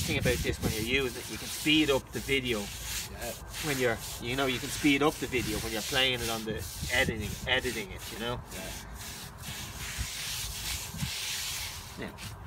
thing about this, when you're using it, you can speed up the video. Yeah. When you're, you know, you can speed up the video when you're playing it on the editing it, you know. Yeah. Yeah.